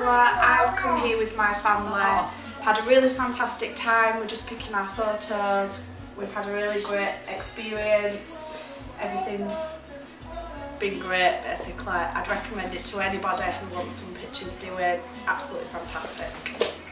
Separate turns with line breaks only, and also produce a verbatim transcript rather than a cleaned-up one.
I've come here with my family, had a really fantastic time. We're just picking our photos. We've had a really great experience. Everything's been great basically. I'd recommend it to anybody who wants some pictures doing. Absolutely fantastic.